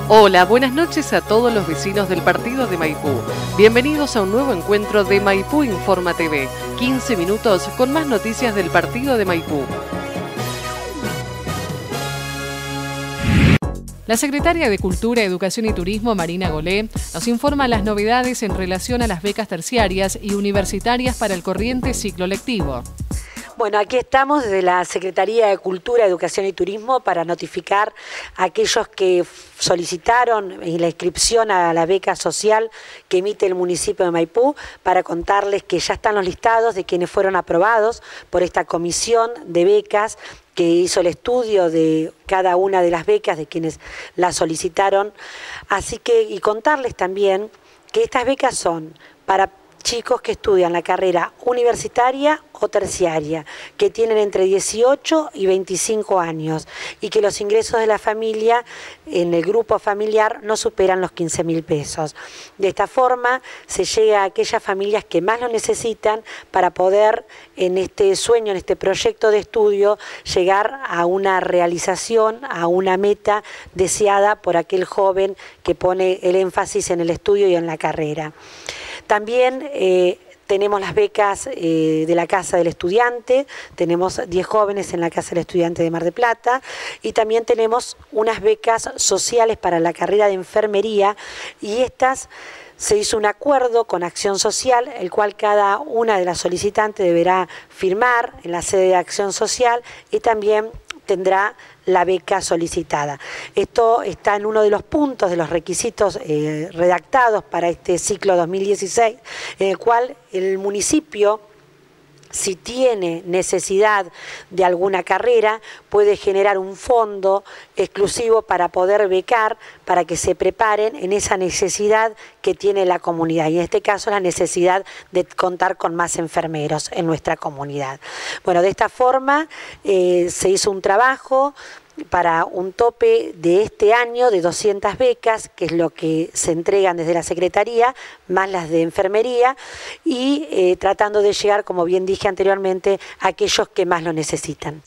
Hola, buenas noches a todos los vecinos del partido de Maipú. Bienvenidos a un nuevo encuentro de Maipú Informa TV. 15 minutos con más noticias del partido de Maipú. La secretaria de Cultura, Educación y Turismo, Marina Golé, nos informa las novedades en relación a las becas terciarias y universitarias para el corriente ciclo lectivo. Bueno, aquí estamos desde la Secretaría de Cultura, Educación y Turismo para notificar a aquellos que solicitaron la inscripción a la beca social que emite el municipio de Maipú, para contarles que ya están los listados de quienes fueron aprobados por esta comisión de becas que hizo el estudio de cada una de las becas de quienes las solicitaron. Así que, y contarles también que estas becas son para chicos que estudian la carrera universitaria o terciaria, que tienen entre 18 y 25 años y que los ingresos de la familia en el grupo familiar no superan los 15.000 pesos. De esta forma se llega a aquellas familias que más lo necesitan para poder en este sueño, en este proyecto de estudio, llegar a una realización, a una meta deseada por aquel joven que pone el énfasis en el estudio y en la carrera. También tenemos las becas de la Casa del Estudiante, tenemos 10 jóvenes en la Casa del Estudiante de Mar del Plata y también tenemos unas becas sociales para la carrera de enfermería, y estas se hizo un acuerdo con Acción Social, el cual cada una de las solicitantes deberá firmar en la sede de Acción Social y también tendrá la beca solicitada. Esto está en uno de los puntos de los requisitos redactados para este ciclo 2016, en el cual el municipio, si tiene necesidad de alguna carrera, puede generar un fondo exclusivo para poder becar, para que se preparen en esa necesidad que tiene la comunidad, y en este caso la necesidad de contar con más enfermeros en nuestra comunidad. Bueno, de esta forma se hizo un trabajo para un tope de este año de 200 becas, que es lo que se entregan desde la Secretaría, más las de enfermería, y tratando de llegar, como bien dije anteriormente, a aquellos que más lo necesitan.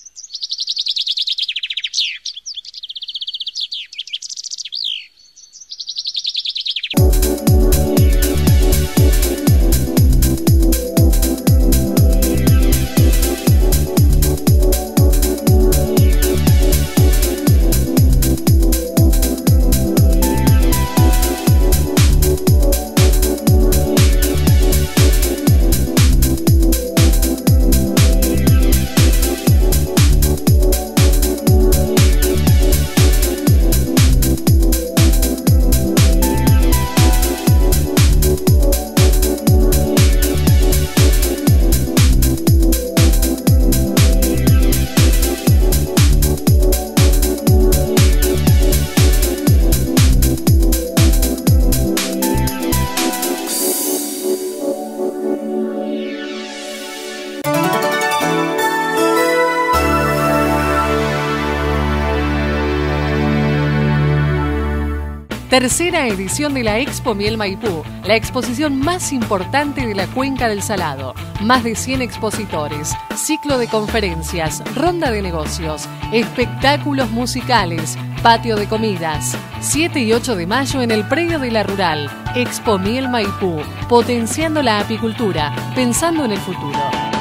Tercera edición de la Expo Miel Maipú, la exposición más importante de la Cuenca del Salado. Más de 100 expositores, ciclo de conferencias, ronda de negocios, espectáculos musicales, patio de comidas. 7 y 8 de mayo en el predio de la Rural. Expo Miel Maipú, potenciando la apicultura, pensando en el futuro.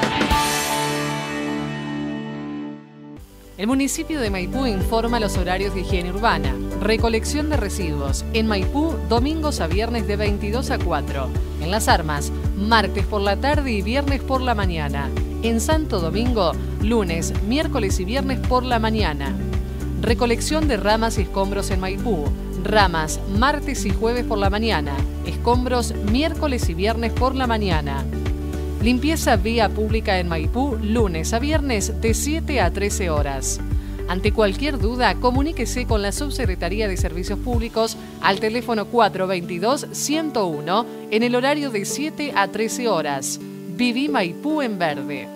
El municipio de Maipú informa los horarios de higiene urbana. Recolección de residuos. En Maipú, domingos a viernes de 22 a 4. En Las Armas, martes por la tarde y viernes por la mañana. En Santo Domingo, lunes, miércoles y viernes por la mañana. Recolección de ramas y escombros en Maipú. Ramas, martes y jueves por la mañana. Escombros, miércoles y viernes por la mañana. Limpieza vía pública en Maipú, lunes a viernes de 7 a 13 horas. Ante cualquier duda, comuníquese con la Subsecretaría de Servicios Públicos al teléfono 422-101 en el horario de 7 a 13 horas. Viví Maipú en verde.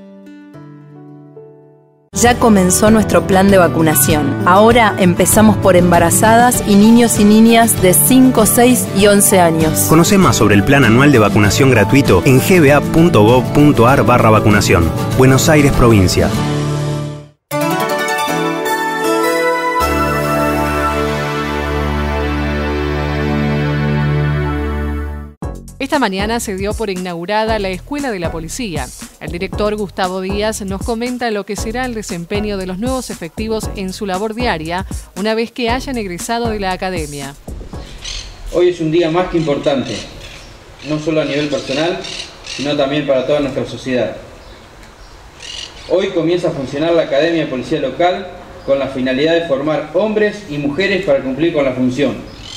Ya comenzó nuestro plan de vacunación. Ahora empezamos por embarazadas y niños y niñas de 5, 6 y 11 años. Conoce más sobre el plan anual de vacunación gratuito en gba.gov.ar/vacunación. Buenos Aires, provincia. Esta mañana se dio por inaugurada la Escuela de la Policía. El director Gustavo Díaz nos comenta lo que será el desempeño de los nuevos efectivos en su labor diaria una vez que hayan egresado de la academia. Hoy es un día más que importante, no solo a nivel personal, sino también para toda nuestra sociedad. Hoy comienza a funcionar la Academia de Policía Local con la finalidad de formar hombres y mujeres para cumplir con la función.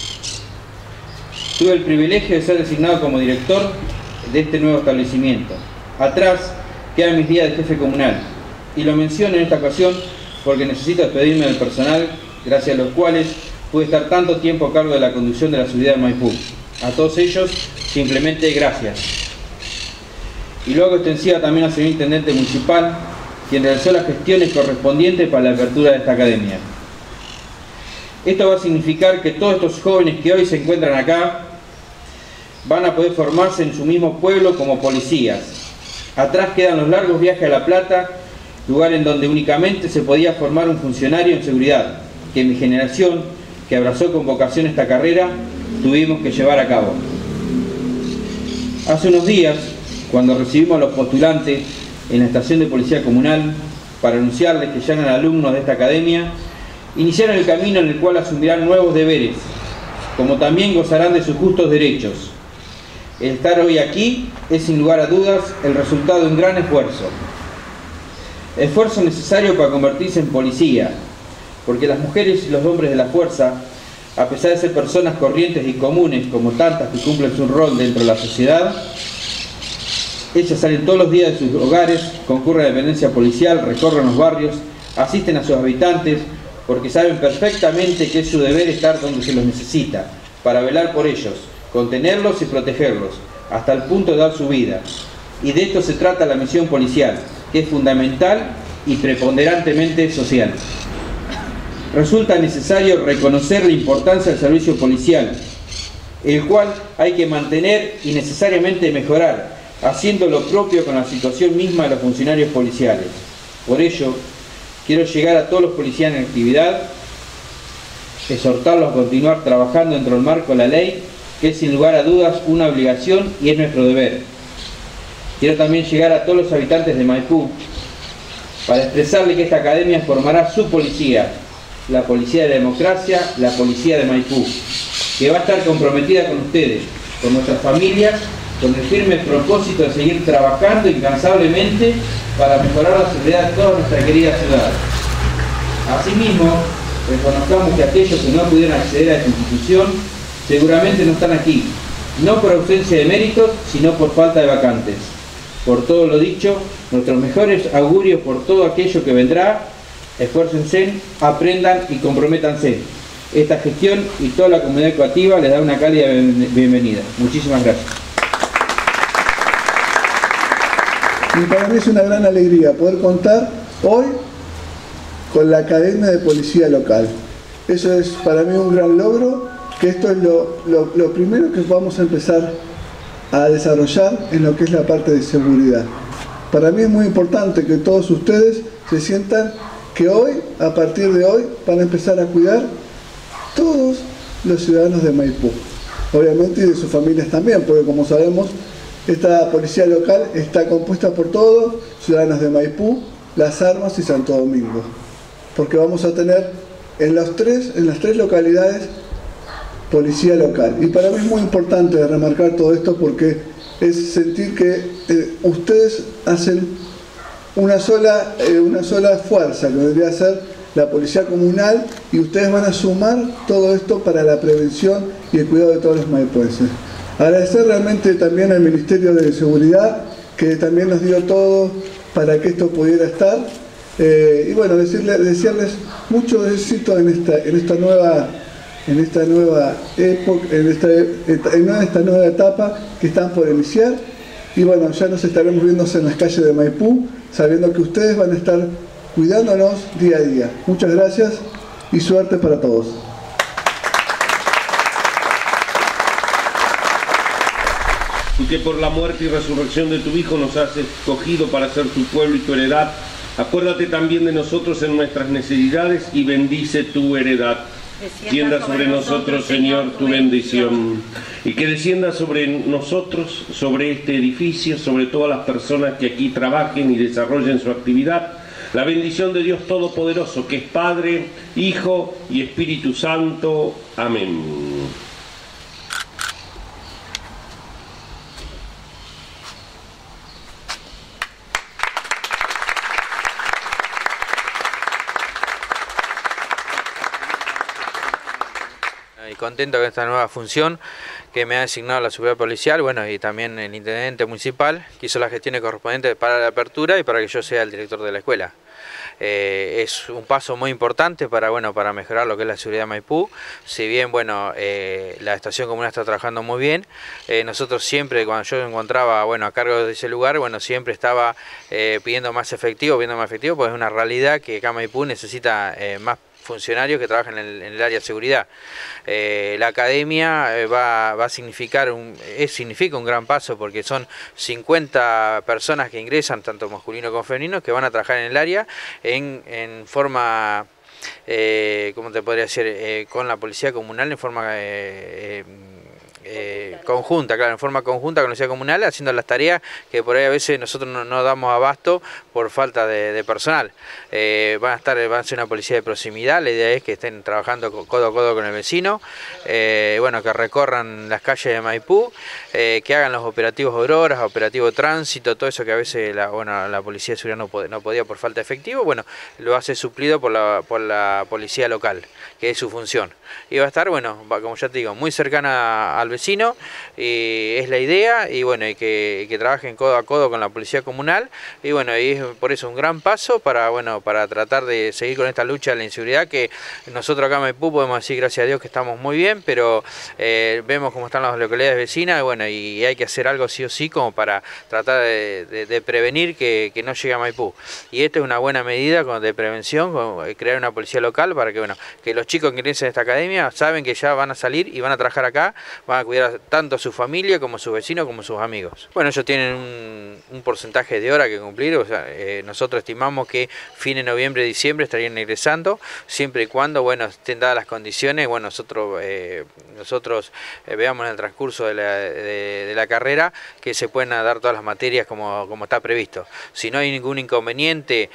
Tuve el privilegio de ser designado como director de este nuevo establecimiento. Atrás quedan mis días de jefe comunal, y lo menciono en esta ocasión porque necesito despedirme del personal, gracias a los cuales pude estar tanto tiempo a cargo de la conducción de la subida de Maipú. A todos ellos, simplemente gracias. Y luego extensiva también al señor intendente municipal, quien realizó las gestiones correspondientes para la apertura de esta academia. Esto va a significar que todos estos jóvenes que hoy se encuentran acá van a poder formarse en su mismo pueblo como policías. Atrás quedan los largos viajes a La Plata, lugar en donde únicamente se podía formar un funcionario en seguridad, que mi generación, que abrazó con vocación esta carrera, tuvimos que llevar a cabo. Hace unos días, cuando recibimos a los postulantes en la estación de policía comunal para anunciarles que ya eran alumnos de esta academia, iniciaron el camino en el cual asumirán nuevos deberes, como también gozarán de sus justos derechos. El estar hoy aquí es sin lugar a dudas el resultado de un gran esfuerzo. Esfuerzo necesario para convertirse en policía, porque las mujeres y los hombres de la fuerza, a pesar de ser personas corrientes y comunes como tantas que cumplen su rol dentro de la sociedad, ellas salen todos los días de sus hogares, concurren a la dependencia policial, recorren los barrios, asisten a sus habitantes, porque saben perfectamente que es su deber estar donde se los necesita, para velar por ellos, contenerlos y protegerlos, hasta el punto de dar su vida. Y de esto se trata la misión policial, que es fundamental y preponderantemente social. Resulta necesario reconocer la importancia del servicio policial, el cual hay que mantener y necesariamente mejorar, haciendo lo propio con la situación misma de los funcionarios policiales. Por ello, quiero llegar a todos los policías en actividad, exhortarlos a continuar trabajando dentro del marco de la ley, que es sin lugar a dudas una obligación y es nuestro deber. Quiero también llegar a todos los habitantes de Maipú para expresarle que esta academia formará su policía, la policía de la democracia, la policía de Maipú, que va a estar comprometida con ustedes, con nuestras familias, con el firme propósito de seguir trabajando incansablemente para mejorar la seguridad de toda nuestra querida ciudad. Asimismo, reconozcamos que aquellos que no pudieron acceder a esta institución seguramente no están aquí, no por ausencia de méritos, sino por falta de vacantes. Por todo lo dicho, nuestros mejores augurios por todo aquello que vendrá. Esfuércense, aprendan y comprométanse. Esta gestión y toda la comunidad educativa les da una cálida bienvenida. Muchísimas gracias. Y para mí es una gran alegría poder contar hoy con la Academia de Policía Local. Eso es para mí un gran logro, que esto es lo primero que vamos a empezar a desarrollar en lo que es la parte de seguridad. Para mí es muy importante que todos ustedes se sientan que hoy, a partir de hoy, van a empezar a cuidar todos los ciudadanos de Maipú. Obviamente y de sus familias también, porque como sabemos, esta policía local está compuesta por todos ciudadanos de Maipú, Las Armas y Santo Domingo. Porque vamos a tener en las tres localidades policía local. Y para mí es muy importante remarcar todo esto porque es sentir que ustedes hacen una sola fuerza, que vendría a ser la policía comunal, y ustedes van a sumar todo esto para la prevención y el cuidado de todos los maipuenses. Agradecer realmente también al Ministerio de Seguridad, que también nos dio todo para que esto pudiera estar. Y bueno, desearles mucho éxito en esta nueva época, en esta nueva etapa que están por iniciar. Y bueno, ya nos estaremos viendo en las calles de Maipú, sabiendo que ustedes van a estar cuidándonos día a día. Muchas gracias y suerte para todos. Tú que por la muerte y resurrección de tu Hijo nos has escogido para ser tu pueblo y tu heredad, acuérdate también de nosotros en nuestras necesidades y bendice tu heredad. Tienda sobre nosotros, Señor, tu bendición, y que descienda sobre nosotros, sobre este edificio, sobre todas las personas que aquí trabajen y desarrollen su actividad, la bendición de Dios Todopoderoso, que es Padre, Hijo y Espíritu Santo. Amén. Y contento con esta nueva función que me ha asignado la seguridad policial, bueno, y también el intendente municipal, que hizo las gestiones correspondientes para la apertura y para que yo sea el director de la escuela. Es un paso muy importante para, bueno, para mejorar lo que es la seguridad de Maipú. Si bien, bueno, la estación comunal está trabajando muy bien, nosotros siempre, cuando yo me encontraba, bueno, a cargo de ese lugar, bueno, siempre estaba pidiendo más efectivo, porque es una realidad que acá Maipú necesita más funcionarios que trabajan en el área de seguridad. La academia va a significa un gran paso, porque son 50 personas que ingresan, tanto masculino como femenino, que van a trabajar en el área en forma, ¿cómo te podría decir? Con la policía comunal en forma conjunta, claro, en forma conjunta con la policía comunal, haciendo las tareas que por ahí a veces nosotros no damos abasto por falta de personal. Van a ser una policía de proximidad. La idea es que estén trabajando codo a codo con el vecino, bueno, que recorran las calles de Maipú, que hagan los operativos Auroras, operativos tránsito, todo eso que a veces la policía de seguridad no podía por falta de efectivo, bueno, lo hace suplido por la policía local, que es su función. Y va a estar, bueno, como ya te digo, muy cercana al vecino, y es la idea, y bueno, y que trabajen codo a codo con la policía comunal, y bueno, y es por eso un gran paso para tratar de seguir con esta lucha de la inseguridad, que nosotros acá en Maipú podemos decir, gracias a Dios, que estamos muy bien, pero vemos cómo están las localidades vecinas, bueno, y hay que hacer algo sí o sí como para tratar de prevenir que no llegue a Maipú. Y esta es una buena medida de prevención, crear una policía local para que, bueno, que los chicos que ingresen a esta academia saben que ya van a salir y van a trabajar acá, van a cuidar tanto a su familia como a sus vecinos como a sus amigos. Bueno, ellos tienen un porcentaje de hora que cumplir, o sea, nosotros estimamos que fin de noviembre, diciembre estarían ingresando, siempre y cuando, bueno, estén dadas las condiciones, bueno, nosotros veamos en el transcurso de la carrera que se puedan dar todas las materias como está previsto. Si no hay ningún inconveniente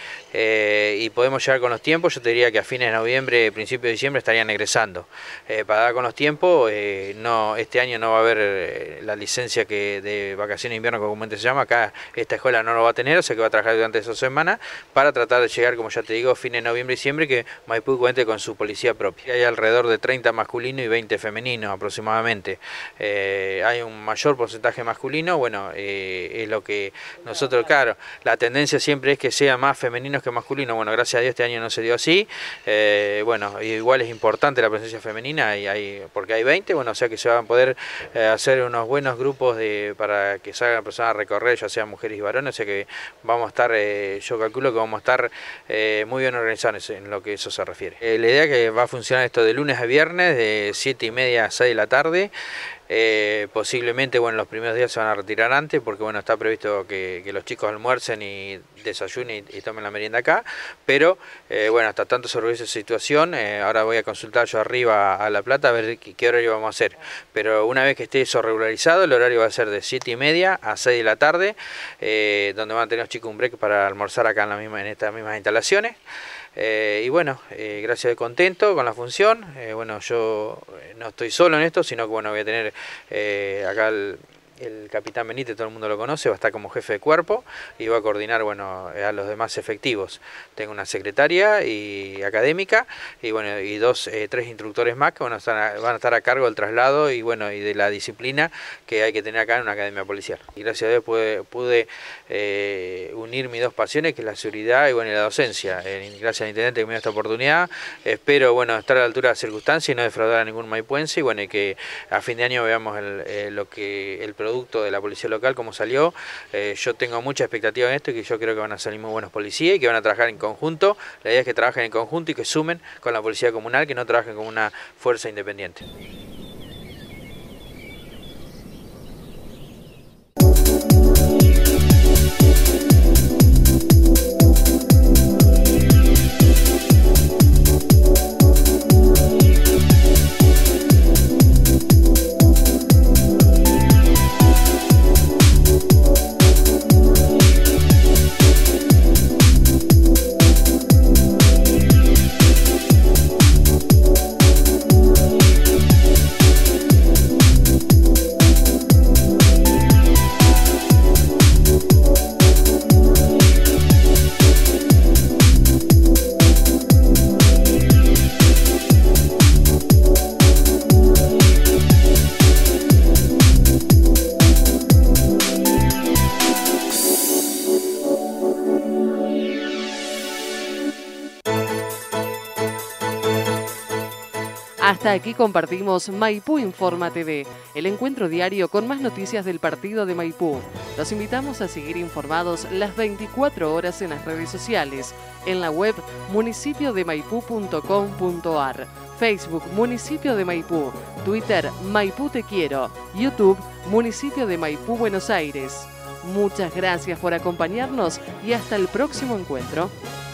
y podemos llegar con los tiempos, yo te diría que a fines de noviembre, principio de diciembre estarían egresando. Para dar con los tiempos, este año no va a haber la licencia de vacaciones de invierno, que comúnmente se llama. Acá esta escuela no lo va a tener, o sea que va a trabajar durante esa semana para tratar de llegar, como ya te digo, fines de noviembre y diciembre, que Maipú cuente con su policía propia. Hay alrededor de 30 masculinos y 20 femeninos aproximadamente. Hay un mayor porcentaje masculino, bueno, es lo que nosotros, claro, la tendencia siempre es que sea más femeninos que masculinos. Bueno, gracias a Dios este año no se dio así. Bueno, igual es importante la presencia femenina, porque hay 20, bueno, o sea que se van a poder hacer unos buenos grupos para que salgan personas a recorrer, ya sean mujeres y varones, o sea que vamos a estar, yo calculo que vamos a estar muy bien organizados en lo que eso se refiere. La idea es que va a funcionar esto de lunes a viernes, de 7:30 a 6 de la tarde. Posiblemente, bueno, los primeros días se van a retirar antes, porque bueno, está previsto que los chicos almuercen y desayunen y tomen la merienda acá, pero bueno, hasta tanto se organiza esa situación, ahora voy a consultar yo arriba a La Plata a ver qué horario vamos a hacer, pero una vez que esté eso regularizado, el horario va a ser de 7:30 a 6 de la tarde, donde van a tener los chicos un break para almorzar acá en estas mismas instalaciones. Y bueno, gracias a Dios contento con la función. Bueno, yo no estoy solo en esto, sino que bueno, voy a tener acá el capitán Benítez, todo el mundo lo conoce, va a estar como jefe de cuerpo y va a coordinar, bueno, a los demás efectivos. Tengo una secretaria y académica y bueno, y tres instructores más que van a estar a cargo del traslado y bueno, y de la disciplina que hay que tener acá en una academia policial. Y gracias a Dios pude unir mis dos pasiones, que es la seguridad y bueno, y la docencia. Gracias al intendente que me dio esta oportunidad. Espero, bueno, estar a la altura de las circunstancias y no defraudar a ningún maipuense, y bueno, y que a fin de año veamos el producto de la policía local, como salió. Yo tengo mucha expectativa en esto y que yo creo que van a salir muy buenos policías y que van a trabajar en conjunto. La idea es que trabajen en conjunto y que sumen con la policía comunal, que no trabajen como una fuerza independiente. Hasta aquí compartimos Maipú Informa TV, el encuentro diario con más noticias del partido de Maipú. Los invitamos a seguir informados las 24 horas en las redes sociales, en la web municipiodemaipú.com.ar, Facebook Municipio de Maipú, Twitter Maipú Te Quiero, YouTube Municipio de Maipú Buenos Aires. Muchas gracias por acompañarnos y hasta el próximo encuentro.